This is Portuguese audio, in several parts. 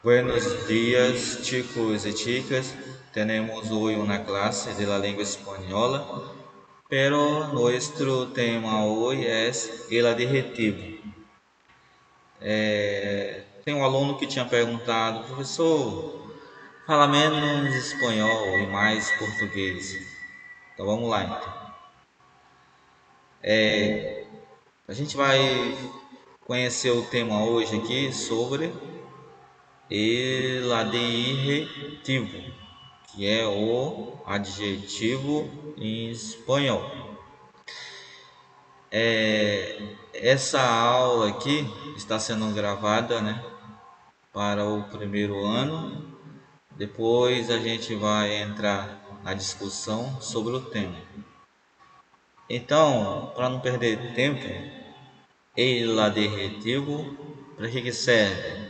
Buenos días, chicos y chicas. Tenemos hoy una clase de la lengua española, pero nuestro tema hoy es el adjetivo. Tem um aluno que tinha perguntado, professor, fala menos espanhol e mais português. Então vamos lá então. A gente vai conhecer o tema hoje aqui sobre el adjetivo, que é o adjetivo em espanhol. Essa aula aqui está sendo gravada, para o primeiro ano. Depois a gente vai entrar na discussão sobre o tema. Então, para não perder tempo, el adjetivo, para que serve?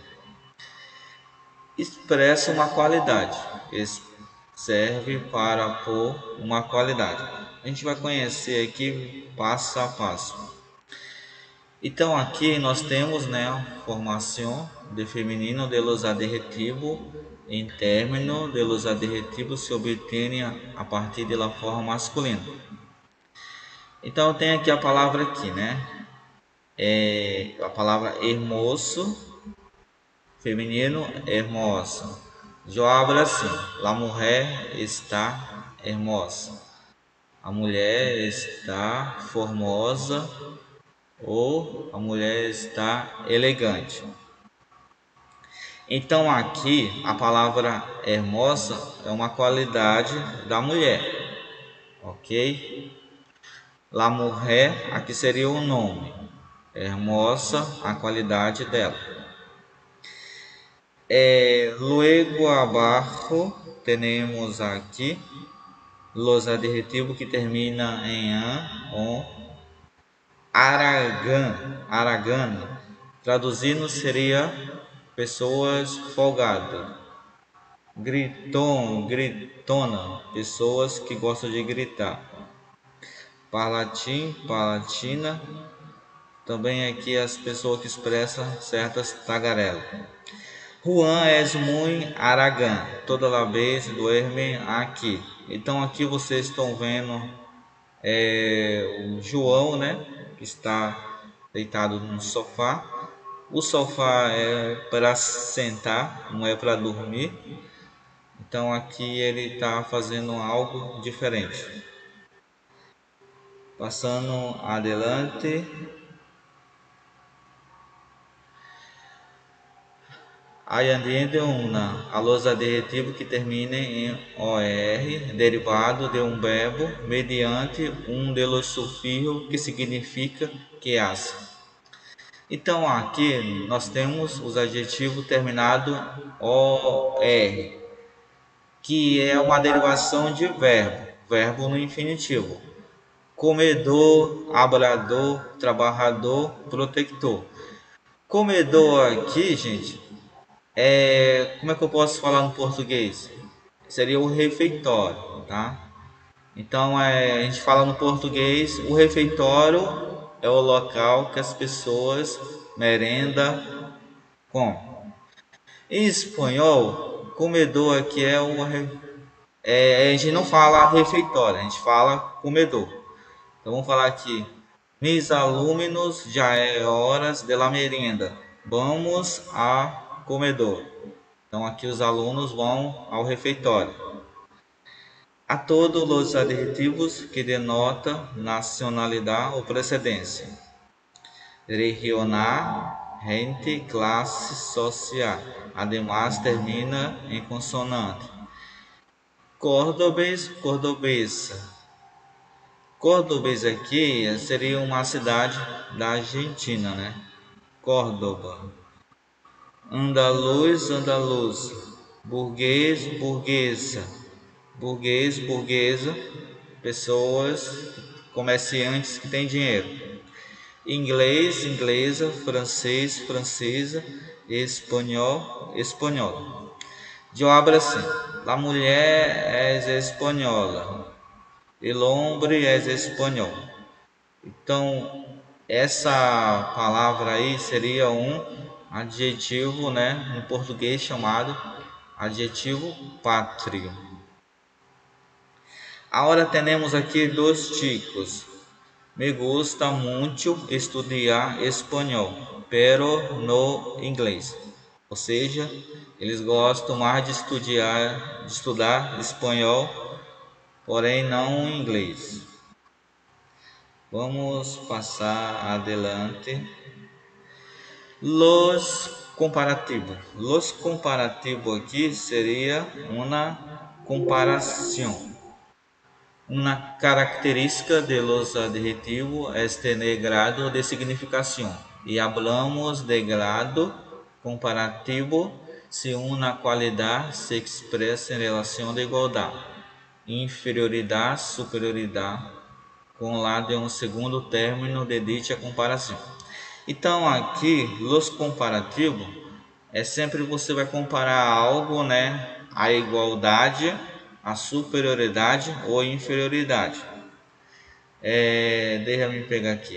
Expressa uma qualidade. Serve para pôr uma qualidade. A gente vai conhecer aqui passo a passo. Então aqui nós temos, a formação de feminino de los adjetivos em término de los adjetivos se obtêm a partir da forma masculina. Então tem aqui a palavra aqui, a palavra hermoso, feminino, hermosa. Eu abro assim: la mujer está hermosa. A mulher está formosa ou a mulher está elegante. Então aqui a palavra hermosa é uma qualidade da mulher, ok? La mujer aqui seria o nome, hermosa a qualidade dela. Luego abajo temos aqui los adjetivos que terminam em an, on, aragano. Traduzindo seria pessoas folgadas. Gritona, pessoas que gostam de gritar. Palatina, também aqui as pessoas que expressam certas tagarelas. Juan es muy aragán, toda la vez duerme aqui. Então aqui vocês estão vendo o João, que está deitado no sofá. O sofá é para sentar, não é para dormir. Então aqui ele está fazendo algo diferente. Passando adelante. Añadiendo a los adjetivos que terminem em OR, derivado de um verbo, mediante um de los sufijos que significa que hace. Então aqui nós temos os adjetivos terminados OR, que é uma derivação de verbo no infinitivo. Comedor, hablador, trabalhador, protector. Comedor aqui, gente, como é que eu posso falar no português? Seria o refeitório, tá? Então a gente fala no português, o refeitório é o local que as pessoas merenda com. Em espanhol, comedor aqui a gente não fala refeitório, a gente fala comedor. Então vamos falar aqui: mis alumnos já é horas de la merienda. Vamos a comedor. Então aqui os alunos vão ao refeitório. A todos os adjetivos que denotam nacionalidade ou procedência. Regional, gente, classe social. Además termina em consonante. Córdobes, cordobesa. Córdobes aqui seria uma cidade da Argentina, Córdoba. Andaluz, andaluza. Burguês, burguesa. Burguês, burguesa. Pessoas, comerciantes que têm dinheiro. Inglês, inglesa. Francês, francesa. Espanhol, espanhol. Eu abro assim: la mulher é espanhola. El hombre é espanhol. Então, Essa palavra aí seria um adjetivo, né, no português chamado adjetivo pátrio. Agora temos aqui dois chicos. Me gusta mucho estudiar espanhol, pero no inglês. Ou seja, eles gostam mais de estudar espanhol, porém não inglês. Vamos passar adelante. Los comparativos aqui seria uma comparação. Una característica de los adjetivos es tener grado de significación y hablamos de grado comparativo si una cualidad se expresa en relación de igualdad, inferioridad, superioridad, com lá de um segundo término de dicha comparação. Então aqui, los comparativos, é sempre você vai comparar algo, né, a igualdade, a superioridade ou inferioridade. Deixa eu pegar aqui.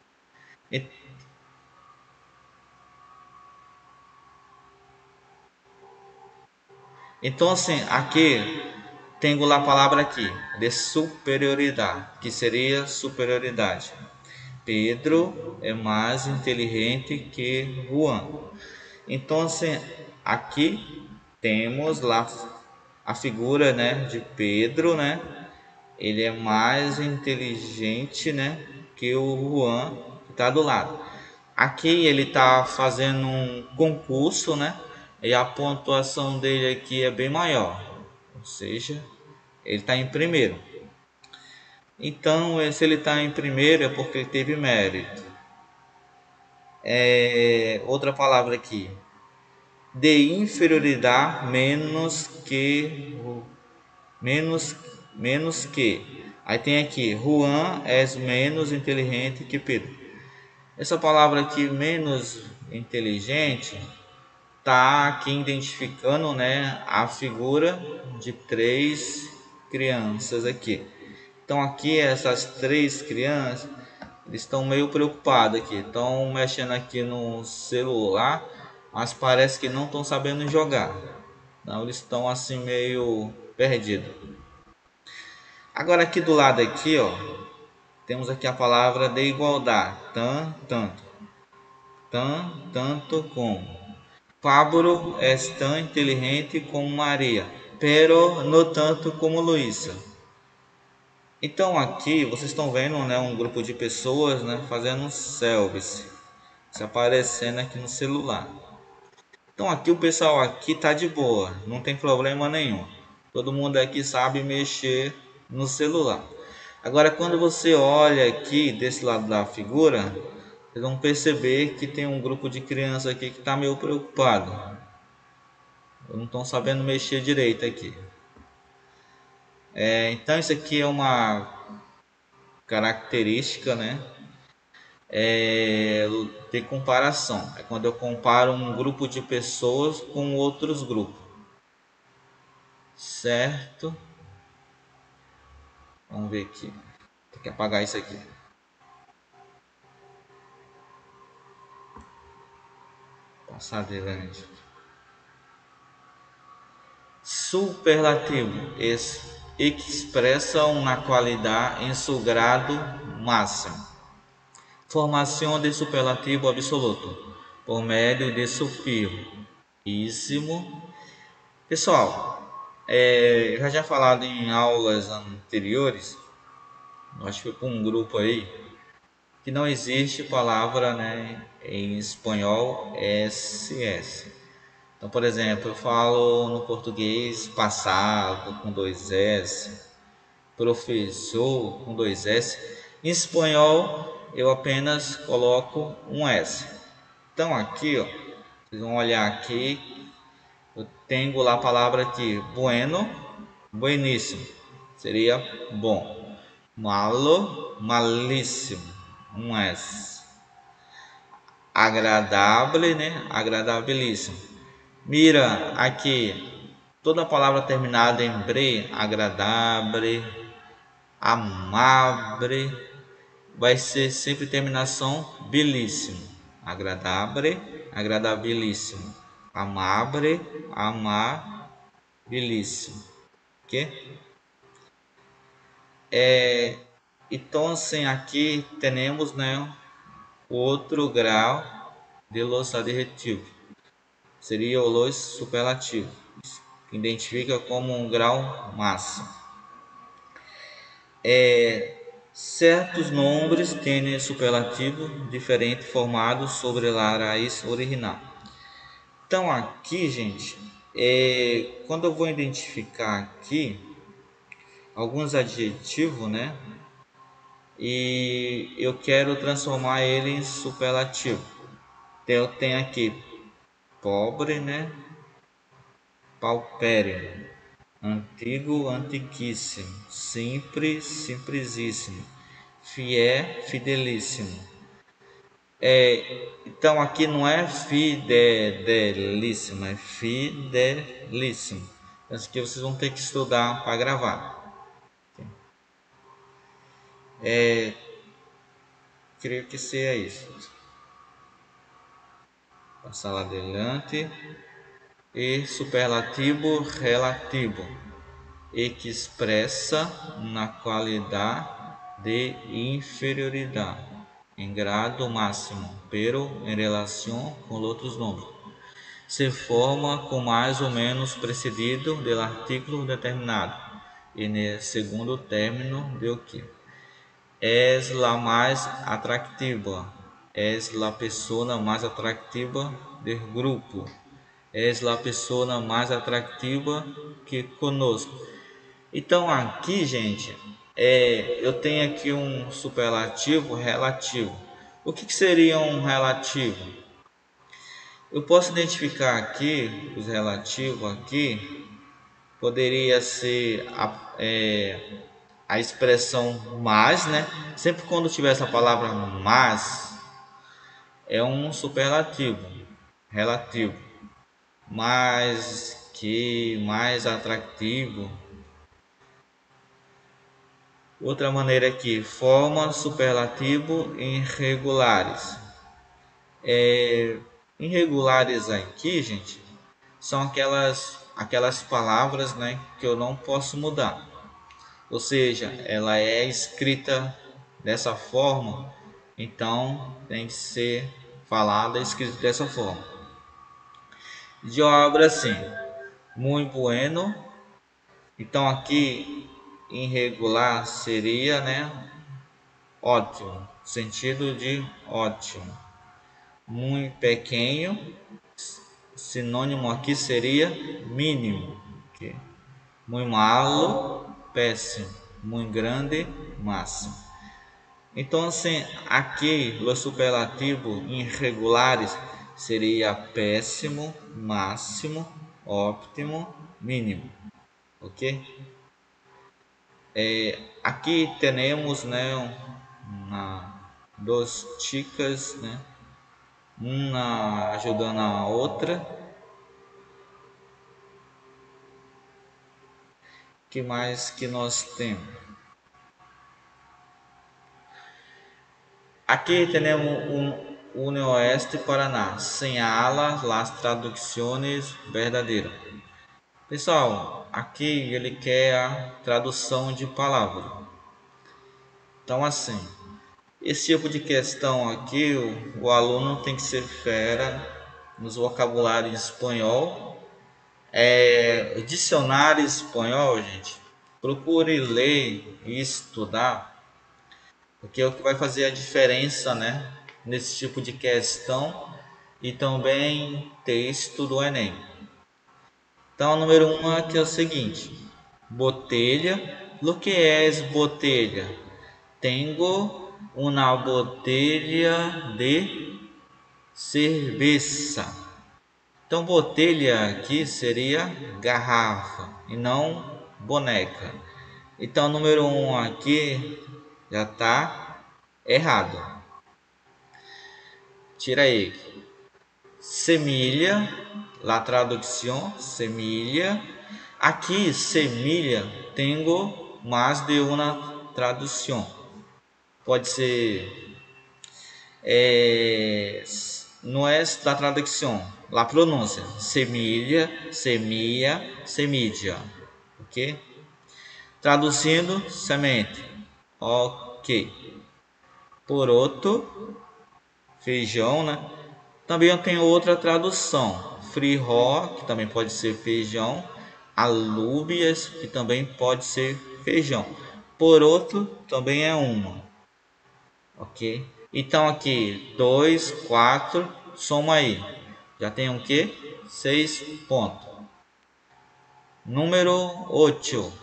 Então assim, aqui tenho lá a palavra aqui de superioridade, que seria superioridade. Pedro é mais inteligente que Juan. Então assim, aqui temos lá a figura, né, de Pedro, né? Ele é mais inteligente, né, que o Juan que está do lado. Aqui ele está fazendo um concurso, né? E a pontuação dele aqui é bem maior, ou seja, ele está em primeiro. Então, se ele está em primeiro é porque ele teve mérito. Outra palavra aqui, de inferioridade menos que. Aí tem aqui, Juan é menos inteligente que Pedro. Essa palavra aqui, menos inteligente, tá aqui identificando, né, a figura de três crianças aqui. Então aqui essas três crianças, eles estão meio preocupados aqui, estão mexendo aqui no celular, mas parece que não estão sabendo jogar. Então eles estão assim meio perdidos. Agora aqui do lado aqui, ó, temos aqui a palavra de igualdade, tanto como. Pablo é tão inteligente como Maria, pero no tanto como Luísa. Então aqui vocês estão vendo, né, um grupo de pessoas, né, fazendo selfies, se aparecendo aqui no celular. Então aqui o pessoal aqui tá de boa, não tem problema nenhum. Todo mundo aqui sabe mexer no celular. Agora quando você olha aqui desse lado da figura, vocês vão perceber que tem um grupo de crianças aqui que está meio preocupado. Não estão sabendo mexer direito aqui. Então isso aqui é uma característica, né, de comparação. É quando eu comparo um grupo de pessoas com outros grupos. Certo? Vamos ver aqui. Tem que apagar isso aqui. Passar adiante. Superlativo expressa uma qualidade em seu grado máximo. Formação de superlativo absoluto por meio de sufixo. Pessoal, eu já falado em aulas anteriores, acho que foi com um grupo aí, que não existe palavra, né, em espanhol SS. Então, por exemplo, eu falo no português passado com 2 S, professor com 2 S. Em espanhol, eu apenas coloco um S. Então, aqui, ó, vocês vão olhar aqui, eu tenho lá a palavra aqui, bueno, bueníssimo, seria bom. Malo, malíssimo, um S. Agradável, né, agradabilíssimo. Mira aqui, toda palavra terminada em bre, agradável, amável, vai ser sempre terminação belíssimo. Agradável, agradabilíssimo. Amable, amabilíssimo. Ok? Então, assim, aqui temos, né, outro grau de los adjetivos. Seria o los superlativo, que identifica como um grau máximo. Certos nomes têm superlativo diferente formado sobre a raiz original. Então aqui, gente, quando eu vou identificar aqui alguns adjetivos, né? E eu quero transformar ele em superlativo. Então, eu tenho aqui pobre, né? Paupérrimo, antigo, antiquíssimo, simples, simplesíssimo, fiel, fidelíssimo. Então aqui não é fidelíssimo, é fidelíssimo. Isso aqui vocês vão ter que estudar para gravar. Creio que seja isso. Passar lá adiante. E superlativo relativo, e que expressa na qualidade de inferioridade em grado máximo, pero em relação com outros nomes. Se forma com mais ou menos precedido do artigo determinado, e no segundo término de o que? És la mais atractiva, és la pessoa mais atractiva do grupo, és la pessoa mais atractiva que conosco. Então aqui, gente, eu tenho aqui um superlativo relativo. O que seria um relativo? Eu posso identificar aqui os relativos aqui. Poderia ser a expressão mais, né? Sempre quando tiver essa palavra mais, é um superlativo relativo. Mais que, mais atrativo. Outra maneira aqui, forma superlativo irregulares. Irregulares aqui, gente, são aquelas palavras, né, que eu não posso mudar. Ou seja, ela é escrita dessa forma, então tem que ser falada e escrita dessa forma. De obra assim, muito bueno. Então aqui irregular seria, né, ótimo, sentido de ótimo. Muito pequeno, sinônimo aqui seria mínimo. Okay? Muito malo, péssimo. Muito grande, máximo. Então, assim, aqui os superlativos irregulares seria péssimo, máximo, óptimo, mínimo. Ok? Aqui temos, né, duas chicas, né, uma ajudando a outra. Que mais que nós temos? Aqui temos um Oeste Paraná, señala las traduções verdadeiras. Pessoal, aqui ele quer a tradução de palavra. Então assim, esse tipo de questão aqui, o aluno tem que ser fera nos vocabulários espanhol. Dicionário espanhol, gente, procure ler e estudar, porque é o que vai fazer a diferença, né, nesse tipo de questão e também texto do Enem. Então, o número 1 aqui é o seguinte: botella. Lo que es botella? Tengo una botella de cerveza. Então, botella aqui seria garrafa e não boneca. Então, o número 1 aqui já está errado. Tira aí. Semilha, la traducción, semilha. Aqui, semilha, tenho mais de uma tradução. pode ser não é da tradução, a pronúncia, semilha, semia, semídia, ok? Traduzindo, semente, ok. Poroto, feijão, né? Também eu tenho outra tradução, frijó, que também pode ser feijão, alúbias, que também pode ser feijão. Poroto também é uma, ok? Então aqui, 2, 4, soma aí. Já tem o que? 6 pontos. Número 8.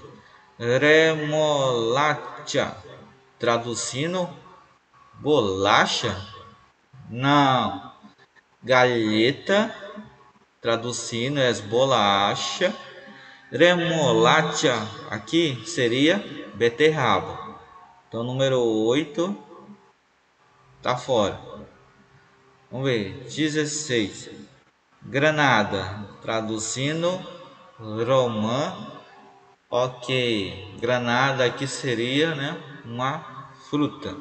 Remolacha. Traduzindo, bolacha? Não. Galheta. Traduzindo, é bolacha. Remolacha aqui seria beterraba. Então, número 8 tá fora. Vamos ver. 16. Granada. Traduzindo, romã. Ok. Granada aqui seria, né, uma fruta.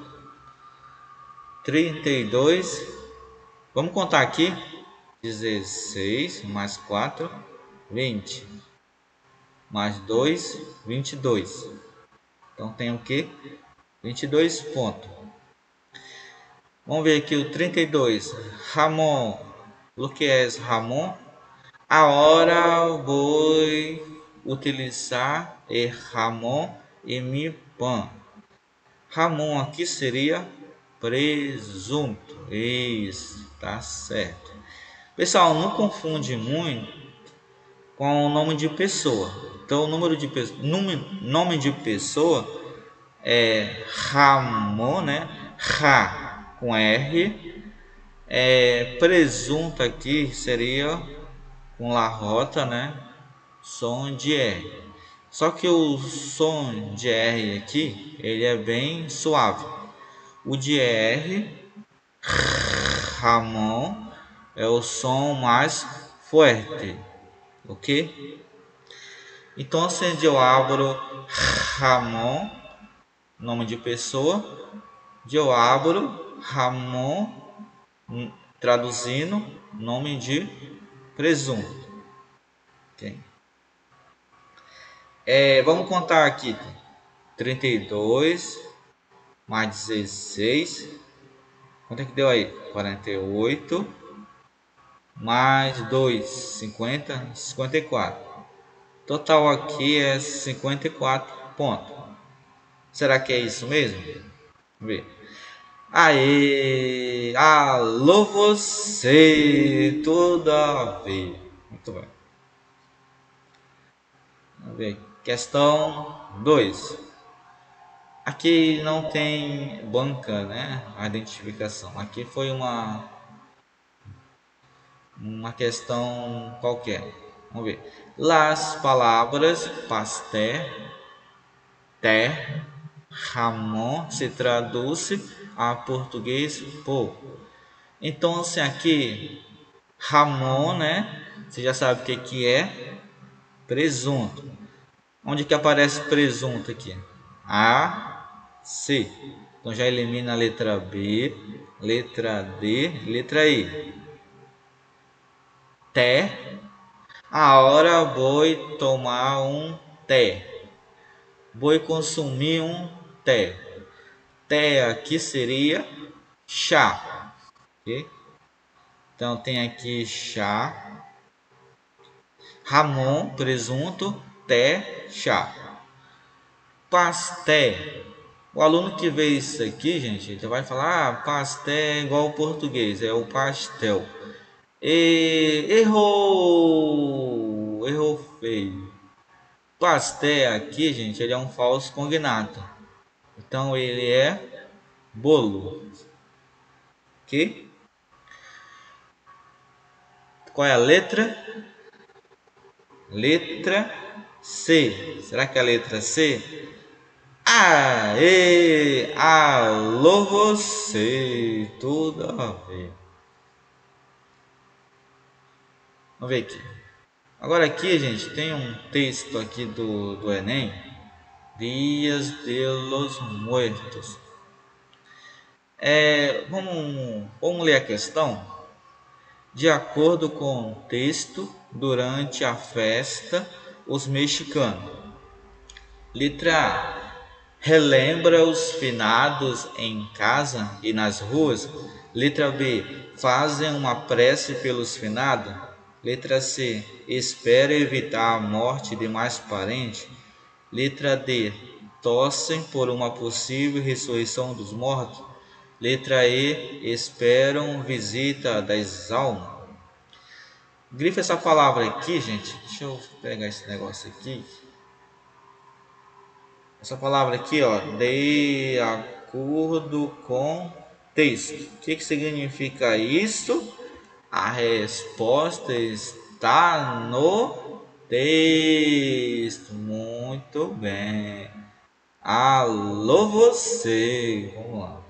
32. Vamos contar aqui. 16 mais 4, 20. Mais 2, 22. Então tem o que? 22 pontos. Vamos ver aqui o 32. Ramon. O que é Ramon? Agora vou utilizar o Ramon em meu pão. Ramon aqui seria presunto. Isso, tá certo. Pessoal, não confunde muito com o nome de pessoa. Então, o nome de pessoa é Ramon, né? Ra com R. Presunto aqui seria com larrota, né? Som de R. Só que o som de R aqui, ele é bem suave. O de R, Ramon, é o som mais forte, ok? Então, assim, eu abro Ramon, nome de pessoa, eu abro Ramon, traduzindo, nome de presunto. Okay. Vamos contar aqui. 32 mais 16. Quanto é que deu aí? 48 mais 2, 50, 54. Total aqui é 54 pontos. Será que é isso mesmo? Vamos ver. Aê! Alô você! Toda vez. Muito bem. Vamos ver. Questão 2. Aqui não tem banca, né? A identificação. Aqui foi uma questão qualquer. Vamos ver. Las palavras pastel, ter, Ramon se traduz a português por. Então, assim, aqui, Ramon, né? Você já sabe o que é presunto. Onde que aparece presunto aqui? A, C. Então, já elimina a letra B, letra D, letra I. Té. A hora vou tomar um té. Vou consumir um té. Té aqui seria chá. Okay? Então tem aqui chá. Ramon, presunto, té, chá. Pastel. O aluno que vê isso aqui, gente, ele vai falar: pastel é igual ao português, é o pastel. Errou! Errou feio. Pastel aqui, gente, ele é um falso cognato. Então ele é bolo. Ok? Qual é a letra? Letra C. Será que é a letra C? Aê! Alô você! Tudo a ver. Vamos ver aqui. Agora aqui, gente, tem um texto aqui do Enem. Dias de los Muertos. Vamos ler a questão? De acordo com o texto, durante a festa, os mexicanos. Letra A. Relembra os finados em casa e nas ruas. Letra B. Fazem uma prece pelos finados. Letra C. Espera evitar a morte de mais parente. Letra D. Torcem por uma possível ressurreição dos mortos. Letra E. Esperam visita das almas. Grifa essa palavra aqui, gente. Deixa eu pegar esse negócio aqui. Essa palavra aqui, ó, de acordo com texto. O que significa isso? A resposta está no texto. Muito bem. Alô você. Vamos lá.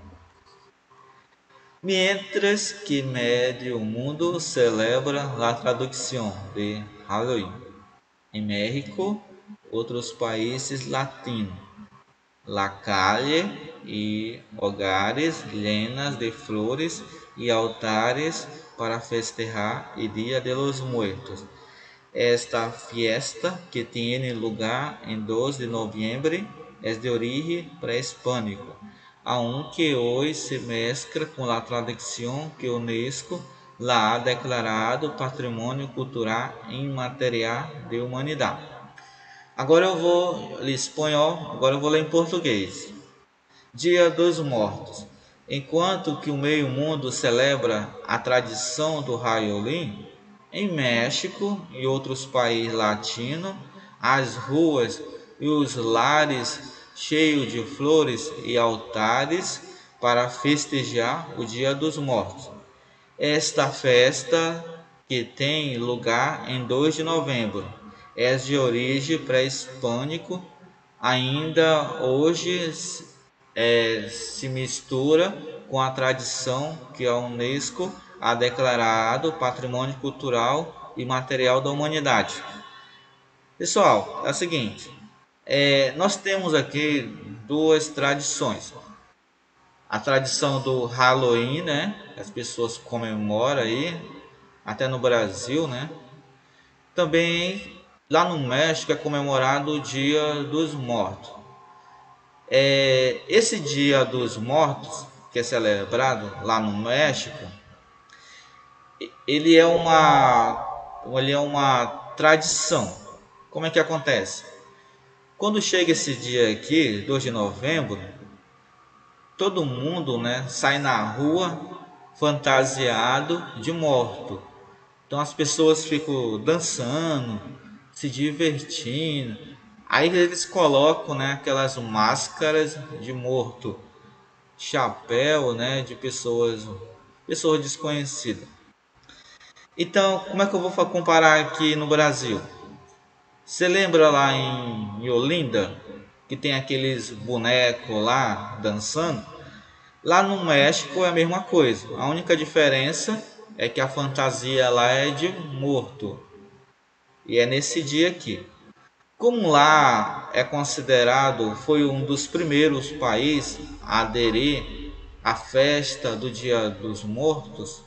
Mientras que medio mundo celebra la traducción de Halloween. Em México, outros países latinos, la calle e hogares llenas de flores e altares para festejar el Día de los Muertos. Esta fiesta, que tiene lugar en 2 de noviembre, es de origen prehispánico, aunque hoy se mezcla con la tradición que UNESCO la ha declarado Patrimônio Cultural Imaterial de Humanidade. Agora eu vou ler espanhol, agora eu vou ler em português. Dia dos Mortos. Enquanto que o meio mundo celebra a tradição do Halloween, em México e outros países latinos, as ruas e os lares cheios de flores e altares para festejar o Dia dos Mortos. Esta festa, que tem lugar em 2 de novembro, é de origem pré-hispânico, ainda hoje se mistura com a tradição que a UNESCO ha declarado Patrimônio Cultural e Material da Humanidade. Pessoal, é o seguinte, nós temos aqui duas tradições. A tradição do Halloween, né? As pessoas comemoram aí, até no Brasil, né? Também lá no México é comemorado o Dia dos Mortos. Esse Dia dos Mortos, que é celebrado lá no México, ele é uma tradição. Como é que acontece? Quando chega esse dia aqui, 2 de novembro, todo mundo, né, sai na rua fantasiado de morto. Então as pessoas ficam dançando, se divertindo. Aí eles colocam, né, aquelas máscaras de morto, chapéu, né, de pessoas desconhecidas. Então, como é que eu vou comparar aqui no Brasil? Você lembra lá em Olinda, que tem aqueles bonecos lá dançando? Lá no México é a mesma coisa. A única diferença é que a fantasia lá é de morto. E é nesse dia aqui. Como lá é considerado, foi um dos primeiros países a aderir à festa do Dia dos Mortos,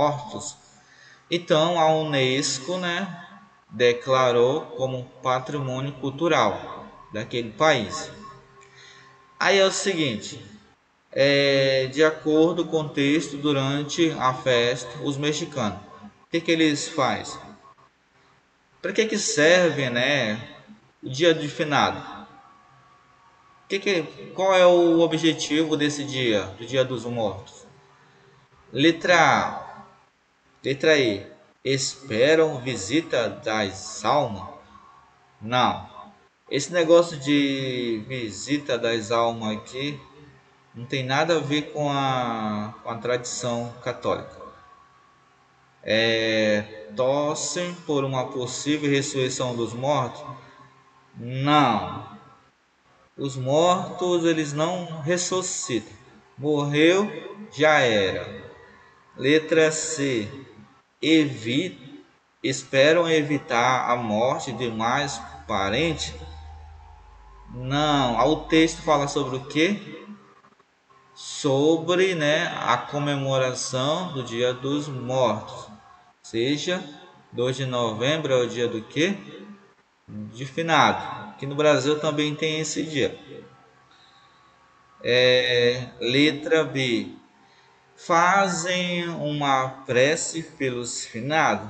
então a UNESCO, né, declarou como patrimônio cultural daquele país. Aí é o seguinte, de acordo com o texto, durante a festa, os mexicanos, o que eles fazem? Para que serve, né, o dia de finado? Qual é o objetivo desse dia, do Dia dos Mortos? Letra A. Letra E. Esperam visita das almas? Não. Esse negócio de visita das almas aqui não tem nada a ver com a tradição católica. Torcem por uma possível ressurreição dos mortos? Não. Os mortos, eles não ressuscitam. Morreu, já era. Letra C. Esperam evitar a morte de mais parente? Não. O texto fala sobre o quê? sobre, né, a comemoração do Dia dos Mortos. Seja 2 de novembro é o dia do quê? De finado. Aqui no Brasil também tem esse dia. Letra B. Fazem uma prece pelos finados?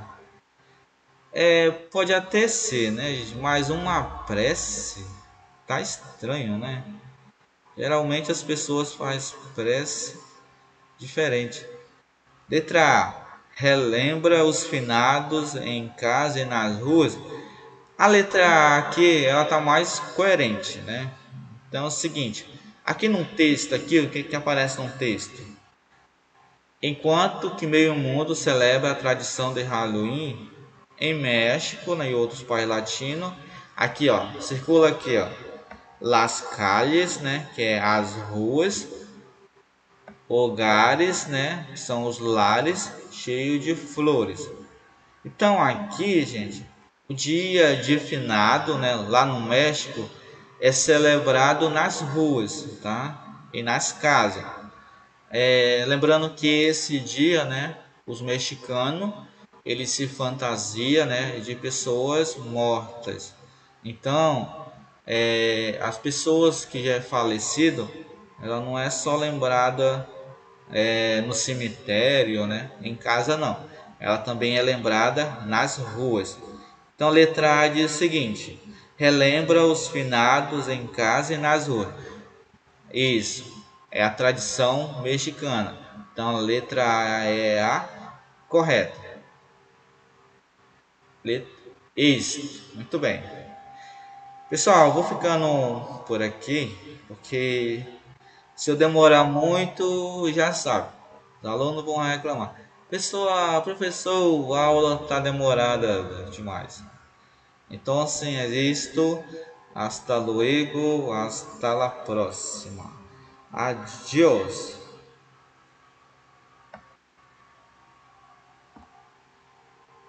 Pode até ser, né? Mas uma prece tá estranho, né? Geralmente as pessoas fazem prece diferente. Letra A. Relembra os finados em casa e nas ruas. A letra A aqui, ela tá mais coerente, né? Então é o seguinte, aqui num texto aqui, o que aparece no texto? Enquanto que meio mundo celebra a tradição de Halloween em México, né, e outros países latinos, aqui ó, circula aqui ó, las calles, né, que é as ruas, hogares, né, que são os lares cheios de flores. Então aqui, gente, o dia de finado, né, lá no México, é celebrado nas ruas, tá? E nas casas. Lembrando que esse dia, né, os mexicanos, eles se fantasia, né, de pessoas mortas. Então, as pessoas que já é falecido, ela não é só lembrada no cemitério, né, em casa não. Ela também é lembrada nas ruas. Então, a letra A diz o seguinte: relembra os finados em casa e nas ruas. Isso é a tradição mexicana. Então, a letra A é a correta. Isso, muito bem. Pessoal, vou ficando por aqui, porque se eu demorar muito, já sabe, os alunos vão reclamar. Pessoal, professor, a aula está demorada demais. Então, assim, é isto. Hasta luego, hasta la próxima. Adiós.